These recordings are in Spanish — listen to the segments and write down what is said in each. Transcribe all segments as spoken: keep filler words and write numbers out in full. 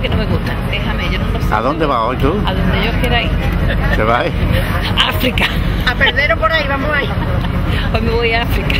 que no me gustan. Déjame, yo no lo sé. ¿A dónde vas hoy tú? A donde yo quiera ir. ¿Te vas? África. A perder por ahí, vamos ahí. Hoy me voy a África.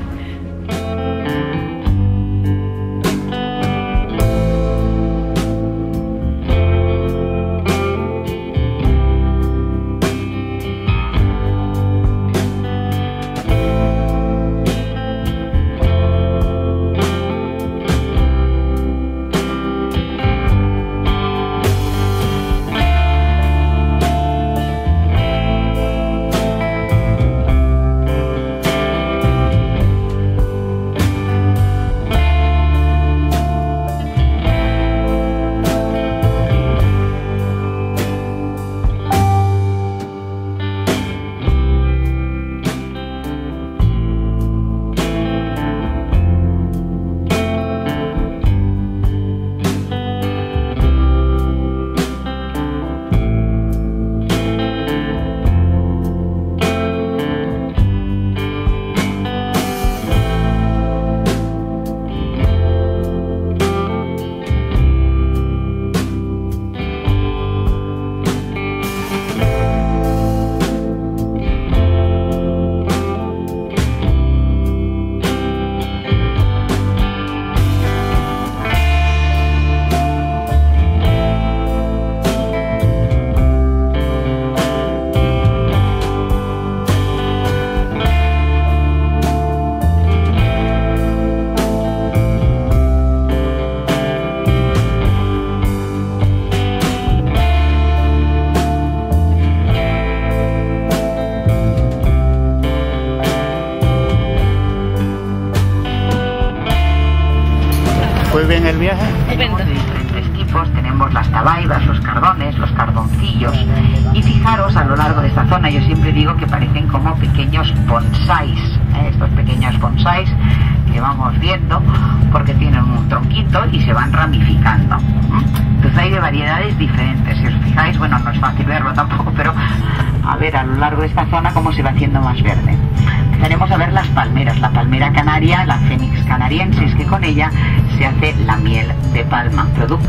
¿Fue bien el viaje? Tenemos de diferentes tipos, tenemos las tabaibas, los cardones, los cardoncillos. Y fijaros a lo largo de esta zona, yo siempre digo que parecen como pequeños bonsáis, ¿eh? Estos pequeños bonsáis que vamos viendo porque tienen un tronquito y se van ramificando. Entonces hay de variedades diferentes, si os fijáis, bueno, no es fácil verlo tampoco, pero a ver a lo largo de esta zona cómo se va haciendo más verde. Empezaremos a ver las palmeras, la palmera canaria, la Phoenix canariensis, que con ella se hace la miel de palma.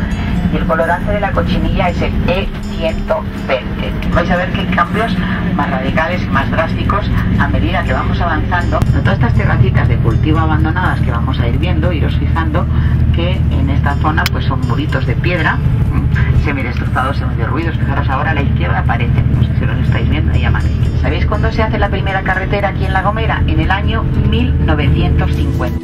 Y el colorante de la cochinilla es el E ciento veinte. Vais a ver que hay cambios más radicales y más drásticos a medida que vamos avanzando. En todas estas terracitas de cultivo abandonadas que vamos a ir viendo, iros fijando que en esta zona pues son muritos de piedra, semidestrozados, semiderruidos. Fijaros ahora a la izquierda aparecen, no sé si los estáis viendo, ahí amanece. ¿Sabéis cuándo se hace la primera carretera aquí en La Gomera? En el año mil novecientos cincuenta.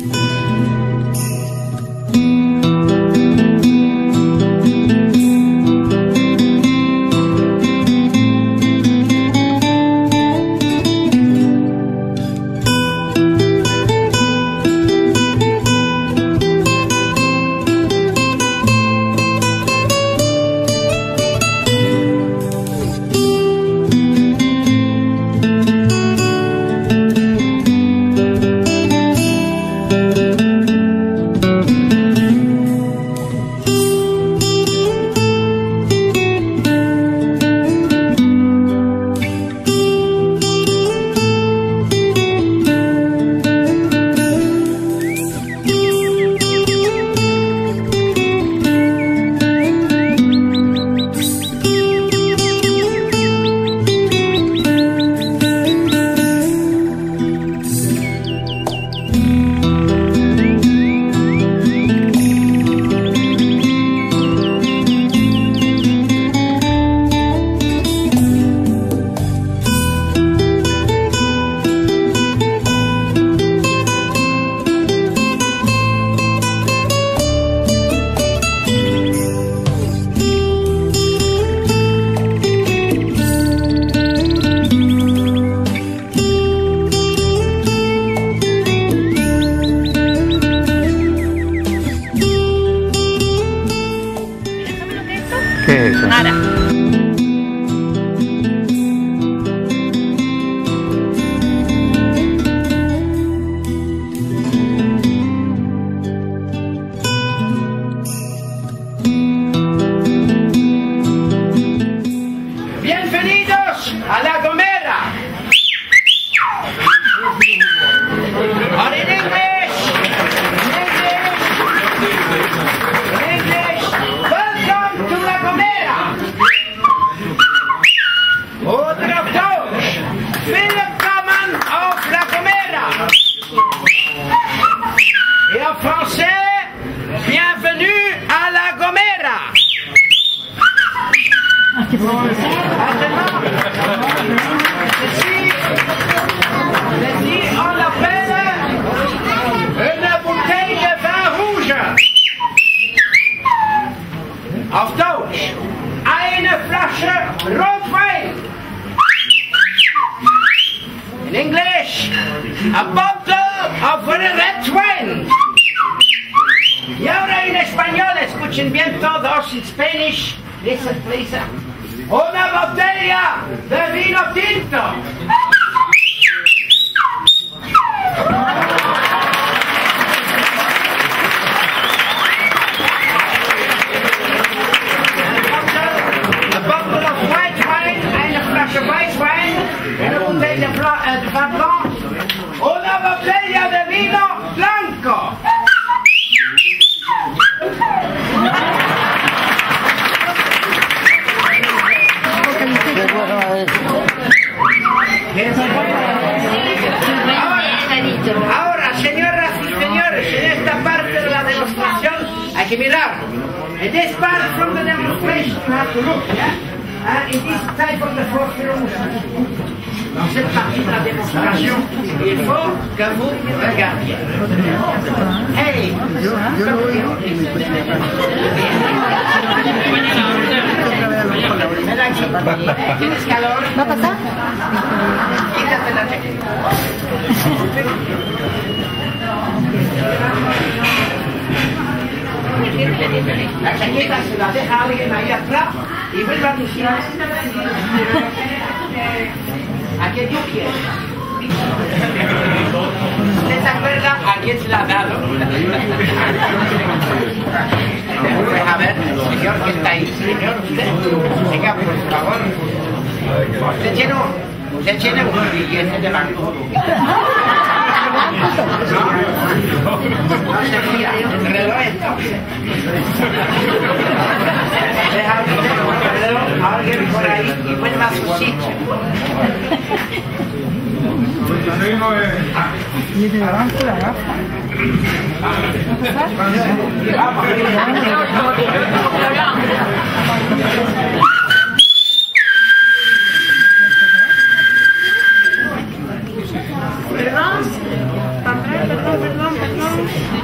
¿Qué es eso? Nara. Bienvenidos a La Gomera. Ahora en inglés. En inglés. En inglés. Welcome. Ceci, on l'appelle une bouteille de vin rouge. Auf Deutsch, eine Flasche Rotwein. In English, a bottle of red wine. Y ahora en español, escuchen bien todos, in Spanish, listen please. Una botella de vino tinto. A bottle of white wine, eine Flasche Weißwein, una botella de vin blanc, una botella de vino blanco. Ahora, ahora, señoras y señores, en esta parte de la demostración hay que mirar. In this part from the demonstration you have to look, yeah? Uh, in this type of demonstration, dans cette partie de la démonstration, il faut que vous regardiez. Hey! Ven aquí. ¿Tienes calor? ¿Va a pasar? Quítate la chaqueta. La chaqueta se la deja alguien ahí atrás y vuelve a tu sitio. ¿A quién tú quieres? ¿Usted se acuerda a quién se la ha dado? Pues a ver, señor, que está ahí, señor, usted. Venga, por favor. Usted tiene un, usted tiene un billete de banco. No se fía, el reloj entonces. Deja usted el reloj a alguien por ahí y vuelva a su sitio. Y te levanto la gafa. Perdón, perdón, perdón, perdón.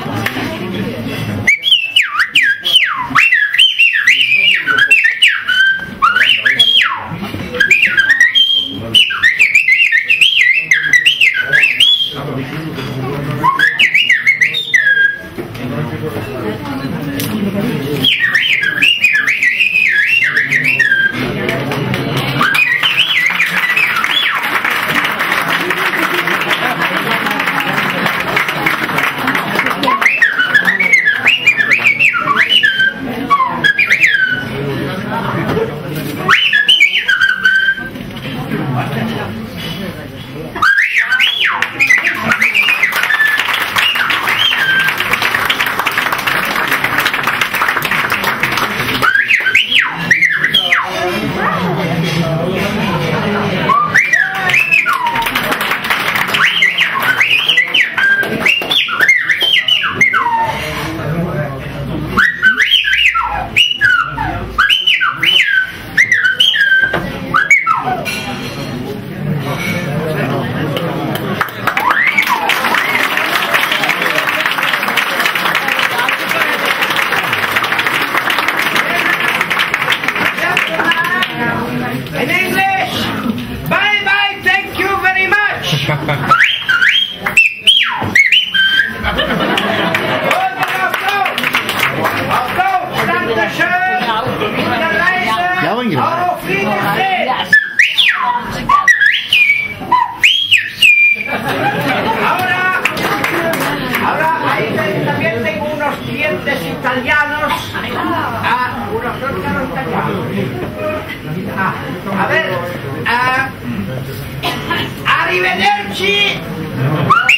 In English, bye bye, thank you very much. Ja, ungefär. Auf Wiedersehen. Ahora, ahora ahí también tengo unos clientes italianos, ah, unos órganos italianos. Ah, a ver, ah, arrivederci.